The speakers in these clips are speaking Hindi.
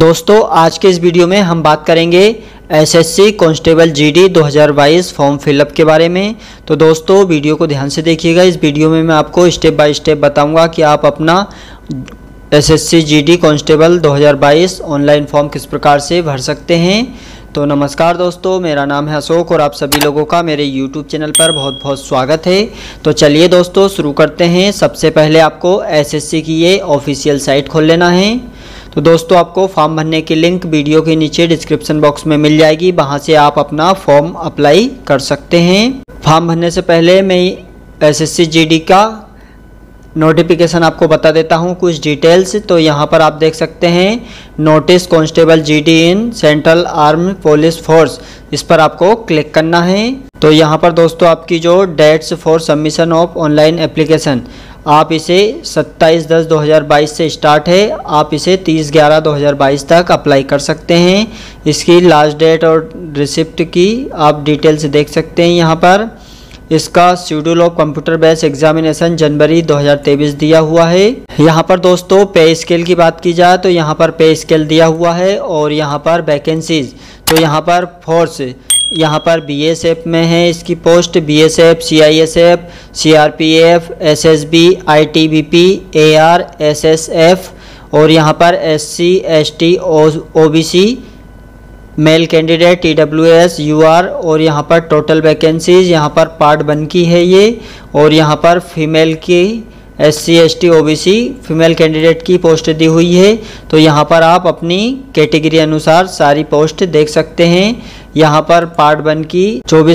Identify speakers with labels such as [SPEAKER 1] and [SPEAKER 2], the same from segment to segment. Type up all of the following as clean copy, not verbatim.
[SPEAKER 1] दोस्तों आज के इस वीडियो में हम बात करेंगे SSC constable GD 2022 form fill up के बारे में। तो दोस्तों वीडियो को ध्यान से देखिएगा। इस वीडियो में मैं आपको स्टेप बाय स्टेप बताऊंगा कि आप अपना SSC GD constable 2022 online form किस प्रकार से भर सकते हैं। तो नमस्कार दोस्तों, मेरा नाम है अशोक और आप सभी लोगों का मेरे YouTube चैनल पर बहुत बहुत स्वागत है। तो चलिए दोस्तों शुरू करते हैं। सबसे पहले आपको एसएससी की ये ऑफिशियल साइट खोल लेना है। तो दोस्तों आपको फॉर्म भरने की लिंक वीडियो के नीचे डिस्क्रिप्शन बॉक्स में मिल जाएगी, वहां से आप अपना फॉर्म अप्लाई कर सकते हैं। फॉर्म भरने से पहले मैं एसएससी जीडी का नोटिफिकेशन आपको बता देता हूं, कुछ डिटेल्स। तो यहां पर आप देख सकते हैं notice constable GD in central armed police force, इस पर आपको क्लिक करना है। तो यहां पर दोस्तों आपकी जो dates for submission of online application, आप इसे 27/10/2022 से स्टार्ट है, आप इसे 30/11/2022 तक अप्लाई कर सकते हैं। इसकी लास्ट डेट और रिसिप्ट की आप डिटेल्स देख सकते हैं यहाँ पर। इसका schedule of computer based examination January 2023 दिया हुआ है। यहाँ पर दोस्तों पे स्केल की बात की जाए तो यहाँ पर पे स्केल दिया हुआ है। और यहाँ पर वैकेंसीज, तो यहाँ पर फोर्स, यहाँ पर बीएसएफ में है इसकी post, BSF, CISF, CRPF, SSB, ITBP, AR, SSF और यहाँ पर SC, ST, OBC, male candidate, TWS, UR. और यहाँ पर टोटल वैकेंसीज यहाँ पर पार्ट 1 की है ये। और यहाँ पर फीमेल की SC, ST, OBC female candidate की पोस्ट दी हुई है। तो यहाँ पर आप अपनी कैटेगरी अनुसार सारी पोस्ट देख सकते हैं। यहाँ पर पार्ट 1 की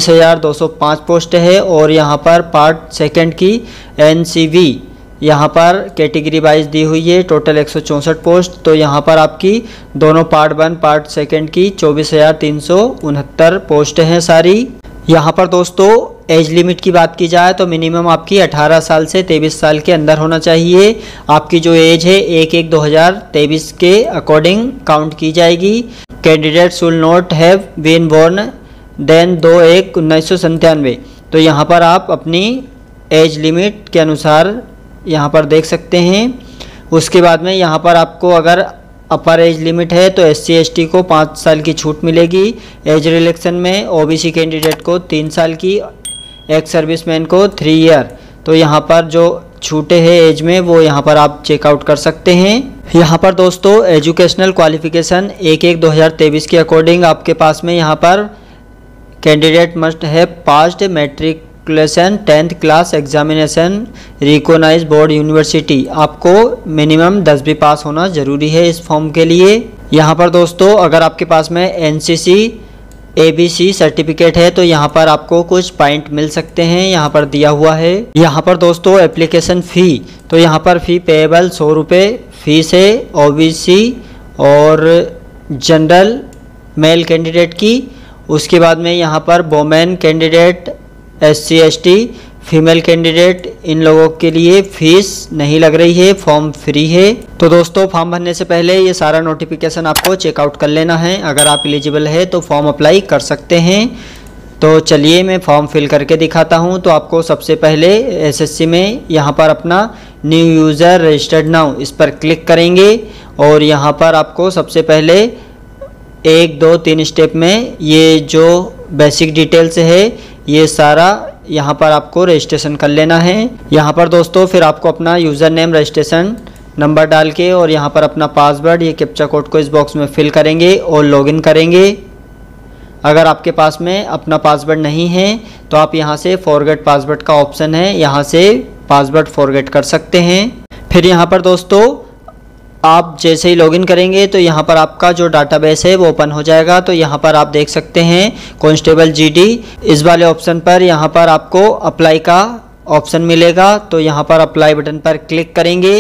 [SPEAKER 1] 24,205 पोस्ट है और यहाँ पर पार्ट 2 की एनसीवी यहाँ पर कैटेगरी वाइज दी हुई है, टोटल 164 पोस्ट। तो यहाँ पर आपकी दोनों पार्ट 1 पार्ट 2 की 24,369 पोस्ट हैं सारी। यहाँ पर दोस्तों एज लिमिट की बात की जाए तो मिनिमम आपकी 18 साल से 23 साल के अंदर होना चाहिए। आपकी जो एज है 1/1/2023 के अकॉर्डिंग काउंट की जाएगी। Candidate should not have been born then 2/1/1997। तो यहाँ पर आप अपनी एज लिमिट के अनुसार यहाँ पर देख सकते हैं। उसके बाद में यहाँ पर आपको अगर अपर एज लिमिट है तो एससी एसटी को 5 साल की छूट मिलेगी। एज रिलैक्सेशन में ओबीसी कैंडिडेट को 3 साल की, एक्स सर्विसमैन को 3 ईयर। तो यहाँ पर जो छूटे हैं एज में वो यहाँ पर आप चेकआउट कर सकते हैं। यहाँ पर दोस्तों एजुकेशनल क्वालिफिकेशन 1/1/2023 के अकॉर्डिंग आपके पास में यहाँ पर candidate must have passed matric 10th class examination recognise board university. आपको मिनिमम 10वीं पास होना जरूरी है इस फॉर्म के लिए। यहाँ पर दोस्तों अगर आपके पास में एनसीसी एबीसी सर्टिफिकेट है तो यहाँ पर आपको कुछ पॉइंट मिल सकते हैं, यहाँ पर दिया हुआ है। यहाँ पर दोस्तों एप्लीकेशन फ़ी, तो यहाँ पर फ़ी पेएबल 100 रुपये फीस है ओबीसी और जनरल मेल कैंडिडेट की। उसके बाद में यहाँ पर women candidate, SC ST female candidate, इन लोगों के लिए फीस नहीं लग रही है, फॉर्म फ्री है। तो दोस्तों फॉर्म भरने से पहले ये सारा नोटिफिकेशन आपको चेकआउट कर लेना है। अगर आप एलिजिबल है तो फॉर्म अप्लाई कर सकते हैं। तो चलिए मैं फॉर्म फिल करके दिखाता हूं। तो आपको सबसे पहले एसएससी में यहाँ पर अपना न्यू यूज़र रजिस्टर्ड नाउ, इस पर क्लिक करेंगे। और यहाँ पर आपको सबसे पहले 1, 2, 3 स्टेप में ये जो बेसिक डिटेल्स है ये सारा यहाँ पर आपको रजिस्ट्रेशन कर लेना है। यहाँ पर दोस्तों फिर आपको अपना यूज़र नेम, रजिस्ट्रेशन नंबर डाल के और यहाँ पर अपना पासवर्ड, ये कैप्चा कोड को इस बॉक्स में फिल करेंगे और लॉगिन करेंगे। अगर आपके पास में अपना पासवर्ड नहीं है तो आप यहाँ से फॉरगेट पासवर्ड का ऑप्शन है, यहाँ से पासवर्ड फॉरगेट कर सकते हैं। फिर यहाँ पर दोस्तों आप जैसे ही लॉगिन करेंगे तो यहाँ पर आपका जो डाटाबेस है वो ओपन हो जाएगा। तो यहाँ पर आप देख सकते हैं कांस्टेबल जीडी, इस वाले ऑप्शन पर यहाँ पर आपको अप्लाई का ऑप्शन मिलेगा। तो यहाँ पर अप्लाई बटन पर क्लिक करेंगे।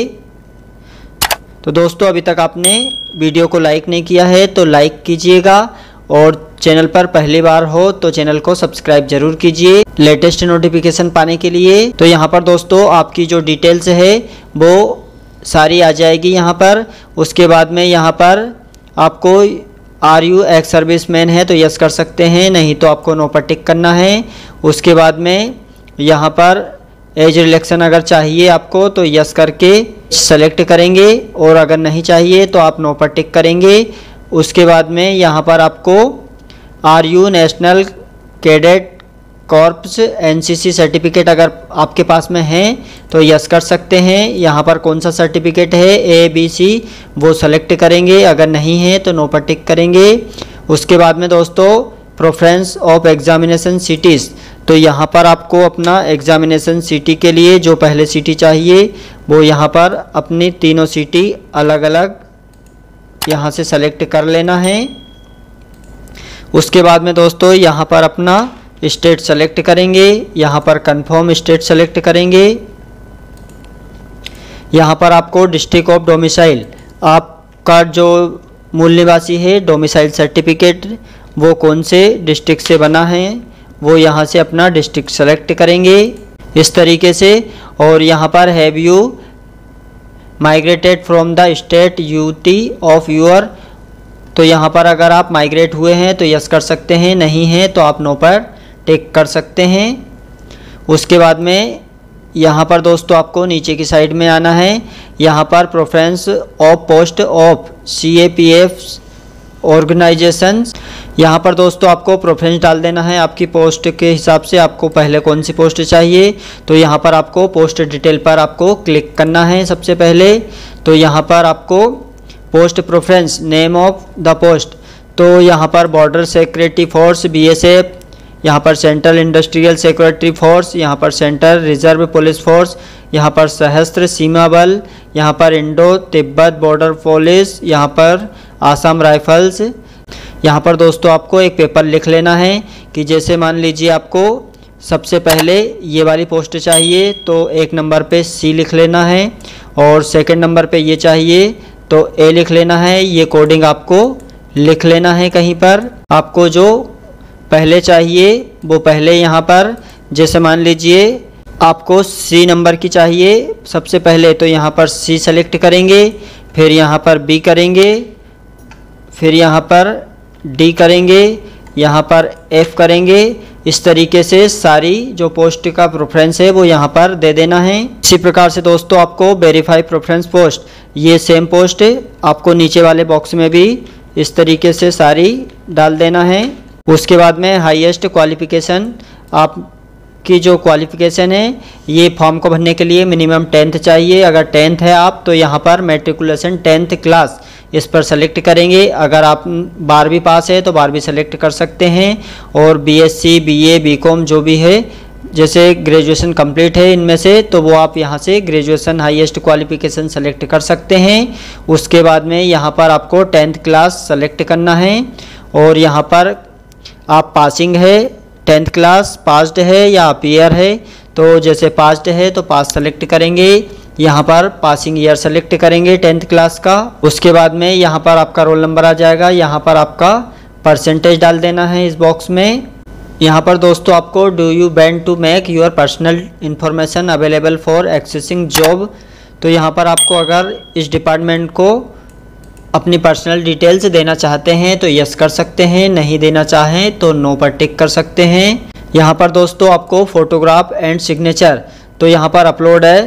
[SPEAKER 1] तो दोस्तों अभी तक आपने वीडियो को लाइक नहीं किया है तो लाइक कीजिएगा और चैनल पर पहली बार हो तो चैनल को सब्सक्राइब जरूर कीजिए लेटेस्ट नोटिफिकेशन पाने के लिए। तो यहाँ पर दोस्तों आपकी जो डिटेल्स है वो सारी आ जाएगी यहाँ पर। उसके बाद में यहाँ पर आपको आर यू एक्स सर्विसमैन है तो यस कर सकते हैं, नहीं तो आपको नो पर टिक करना है। उसके बाद में यहाँ पर एज रिलेक्शन अगर चाहिए आपको तो यस करके सेलेक्ट करेंगे, और अगर नहीं चाहिए तो आप नो पर टिक करेंगे। उसके बाद में यहाँ पर आपको are you national cadet corps NCC certificate अगर आपके पास में है तो यस कर सकते हैं। यहाँ पर कौन सा सर्टिफिकेट है ए बी सी वो सेलेक्ट करेंगे, अगर नहीं है तो नो पर टिक करेंगे। उसके बाद में दोस्तों प्रेफरेंस ऑफ एग्जामिनेशन सिटीज़, तो यहाँ पर आपको अपना एग्जामिनेशन सिटी के लिए जो पहले सिटी चाहिए वो यहाँ पर अपनी तीनों सिटी अलग अलग यहाँ से सेलेक्ट कर लेना है। उसके बाद में दोस्तों यहाँ पर अपना स्टेट सेलेक्ट करेंगे, यहाँ पर कंफर्म स्टेट सेलेक्ट करेंगे। यहाँ पर आपको डिस्ट्रिक्ट ऑफ डोमिसाइल, आपका जो मूल निवासी है डोमिसाइल सर्टिफिकेट वो कौन से डिस्ट्रिक्ट से बना है वो यहाँ से अपना डिस्ट्रिक्ट सेलेक्ट करेंगे इस तरीके से। और यहाँ पर have you migrated from the state UT of your, तो यहाँ पर अगर आप माइग्रेट हुए हैं तो यस कर सकते हैं, नहीं है तो आप नो पर टिक कर सकते हैं। उसके बाद में यहाँ पर दोस्तों आपको नीचे की साइड में आना है, यहाँ पर preference of post of CAPF ऑर्गेनाइजेशंस, यहाँ पर दोस्तों आपको प्रेफरेंस डाल देना है आपकी पोस्ट के हिसाब से, आपको पहले कौन सी पोस्ट चाहिए। तो यहाँ पर आपको पोस्ट डिटेल पर आपको क्लिक करना है सबसे पहले। तो यहाँ पर आपको post preference name of the post, तो यहाँ पर बॉर्डर सिक्योरिटी फोर्स BSF, यहाँ पर सेंट्रल इंडस्ट्रियल सिक्योरिटी फोर्स, यहाँ पर सेंट्रल रिजर्व पुलिस फोर्स, यहाँ पर सशस्त्र सीमा बल, यहाँ पर इंडो तिब्बत बॉर्डर पुलिस, यहाँ पर आसाम राइफल्स। यहाँ पर दोस्तों आपको एक पेपर लिख लेना है कि जैसे मान लीजिए आपको सबसे पहले ये वाली पोस्ट चाहिए तो 1 नंबर पे C लिख लेना है, और सेकंड नंबर पे ये चाहिए तो A लिख लेना है। ये कोडिंग आपको लिख लेना है कहीं पर, आपको जो पहले चाहिए वो पहले यहाँ पर, जैसे मान लीजिए आपको C नंबर की चाहिए सबसे पहले तो यहाँ पर C सेलेक्ट करेंगे, फिर यहाँ पर B करेंगे, फिर यहाँ पर D करेंगे, यहाँ पर F करेंगे। इस तरीके से सारी जो पोस्ट का प्रेफरेंस है वो यहाँ पर दे देना है। इसी प्रकार से दोस्तों आपको वेरीफाई प्रेफरेंस पोस्ट, ये सेम पोस्ट आपको नीचे वाले बॉक्स में भी इस तरीके से सारी डाल देना है। उसके बाद में हाईएस्ट क्वालिफ़िकेशन, आपकी जो क्वालिफ़िकेशन है ये फॉर्म को भरने के लिए मिनिमम 10th चाहिए, अगर 10th है आप तो यहाँ पर मैट्रिकुलेशन 10th क्लास इस पर सेलेक्ट करेंगे। अगर आप 12वीं पास है तो 12वीं सेलेक्ट कर सकते हैं, और BSc BA BCom जो भी है, जैसे ग्रेजुएशन कंप्लीट है इनमें से तो वो आप यहाँ से ग्रेजुएशन हाईएस्ट क्वालिफ़िकेशन सेलेक्ट कर सकते हैं। उसके बाद में यहाँ पर आपको 10th क्लास सेलेक्ट करना है, और यहाँ पर आप पासिंग है 10th क्लास पास्ड है या अपीयर है, तो जैसे पास्ड है तो पास सेलेक्ट करेंगे, यहाँ पर पासिंग ईयर सेलेक्ट करेंगे 10th क्लास का। उसके बाद में यहाँ पर आपका रोल नंबर आ जाएगा, यहाँ पर आपका परसेंटेज डाल देना है इस बॉक्स में। यहाँ पर दोस्तों आपको do you want to make your personal information available for accessing job, तो यहाँ पर आपको अगर इस डिपार्टमेंट को अपनी पर्सनल डिटेल्स देना चाहते हैं तो यस कर सकते हैं, नहीं देना चाहें तो नो पर टिक कर सकते हैं। यहाँ पर दोस्तों आपको फोटोग्राफ एंड सिग्नेचर, तो यहाँ पर अपलोड है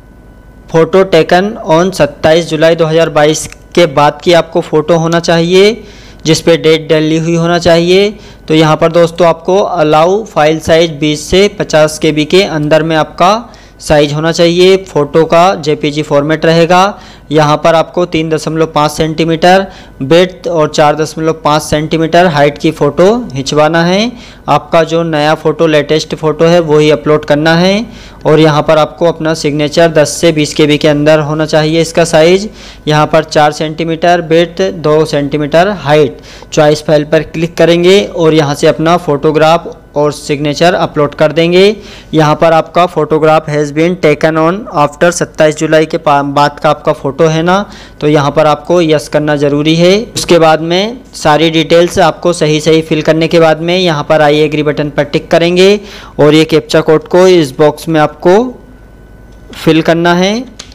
[SPEAKER 1] फ़ोटो टेकन ऑन 27 जुलाई 2022 के बाद की आपको फ़ोटो होना चाहिए जिस पे डेट डली हुई होना चाहिए। तो यहाँ पर दोस्तों आपको अलाउ फाइल साइज 20 से 50 KB के अंदर में आपका साइज होना चाहिए। फ़ोटो का JPG फॉर्मेट रहेगा। यहाँ पर आपको 3.5 सेंटीमीटर बेड्थ और 4.5 सेंटीमीटर हाइट की फ़ोटो खिंचवाना है। आपका जो नया फ़ोटो लेटेस्ट फ़ोटो है वही अपलोड करना है। और यहाँ पर आपको अपना सिग्नेचर 10 से 20 KB के अंदर होना चाहिए इसका साइज़। यहाँ पर 4 centimetre breadth 2 centimetre height. Choice file पर क्लिक करेंगे और यहाँ से अपना फ़ोटोग्राफ और सिग्नेचर अपलोड कर देंगे। यहाँ पर आपका photograph has been taken on after 27 जुलाई के बाद का आपका फ़ोटो है ना, तो यहाँ पर आपको यस करना ज़रूरी है। उसके बाद में सारी डिटेल्स आपको सही फिल करने के बाद में यहाँ पर आई एग्री बटन पर टिक करेंगे और ये कैप्चा कोड को इस बॉक्स में आपको फिल करना है।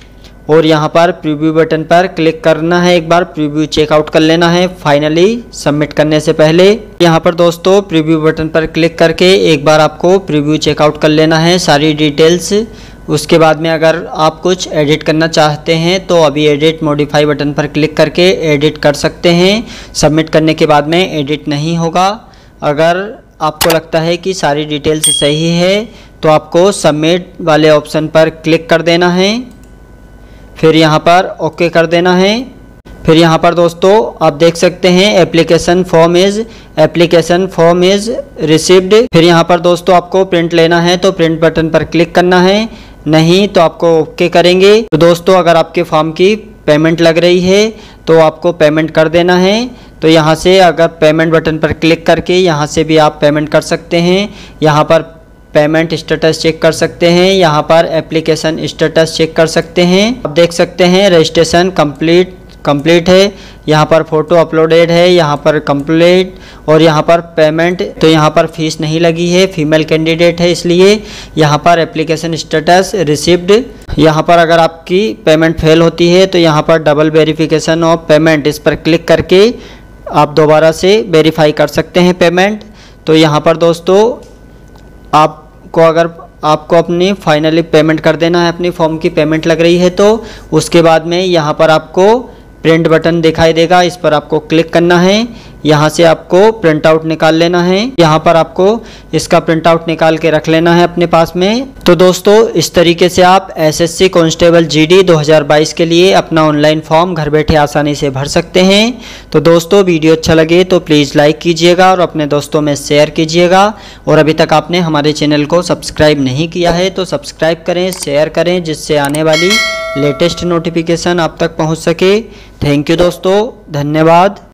[SPEAKER 1] और यहाँ पर प्रीव्यू बटन पर क्लिक करना है, एक बार प्रीव्यू चेकआउट कर लेना है फाइनली सबमिट करने से पहले। यहाँ पर दोस्तों प्रीव्यू बटन पर क्लिक करके एक बार आपको प्रीव्यू चेकआउट कर लेना है सारी डिटेल्स। उसके बाद में अगर आप कुछ एडिट करना चाहते हैं तो अभी एडिट मॉडिफाई बटन पर क्लिक करके एडिट कर सकते हैं। सबमिट करने के बाद में एडिट नहीं होगा। अगर आपको लगता है कि सारी डिटेल्स सही है तो आपको सबमिट वाले ऑप्शन पर क्लिक कर देना है, फिर यहाँ पर ओके कर देना है। फिर यहाँ पर दोस्तों आप देख सकते हैं एप्लीकेशन फॉर्म इज़ रिसीव्ड। फिर यहाँ पर दोस्तों आपको प्रिंट लेना है तो प्रिंट बटन पर क्लिक करना है, नहीं तो आपको ओके करेंगे। तो दोस्तों अगर आपके फॉर्म की पेमेंट लग रही है तो आपको पेमेंट कर देना है। तो यहाँ से अगर पेमेंट बटन पर क्लिक करके यहाँ से भी आप पेमेंट कर सकते हैं। यहाँ पर पेमेंट स्टेटस चेक कर सकते हैं, यहाँ पर एप्लीकेशन स्टेटस चेक कर सकते हैं। आप देख सकते हैं रजिस्ट्रेशन कंप्लीट है, यहाँ पर फ़ोटो अपलोडेड है, यहाँ पर कंप्लीट, और यहाँ पर पेमेंट। तो यहाँ पर फीस नहीं लगी है, फीमेल कैंडिडेट है इसलिए। यहाँ पर एप्लीकेशन स्टेटस रिसीव्ड। यहाँ पर अगर आपकी पेमेंट फेल होती है तो यहाँ पर डबल वेरिफिकेशन ऑफ पेमेंट, इस पर क्लिक करके आप दोबारा से वेरीफाई कर सकते हैं पेमेंट। तो यहाँ पर दोस्तों आपको अपनी फाइनली पेमेंट कर देना है। अपनी फॉर्म की पेमेंट लग रही है तो उसके बाद में यहाँ पर आपको प्रिंट बटन दिखाई देगा, इस पर आपको क्लिक करना है। यहाँ से आपको प्रिंट आउट निकाल लेना है, यहाँ पर आपको इसका प्रिंट आउट निकाल के रख लेना है अपने पास में। तो दोस्तों इस तरीके से आप एसएससी कांस्टेबल जीडी 2022 के लिए अपना ऑनलाइन फॉर्म घर बैठे आसानी से भर सकते हैं। तो दोस्तों वीडियो अच्छा लगे तो प्लीज़ लाइक कीजिएगा और अपने दोस्तों में शेयर कीजिएगा। और अभी तक आपने हमारे चैनल को सब्सक्राइब नहीं किया है तो सब्सक्राइब करें, शेयर करें, जिससे आने वाली लेटेस्ट नोटिफिकेशन आप तक पहुँच सके। थैंक यू दोस्तों, धन्यवाद।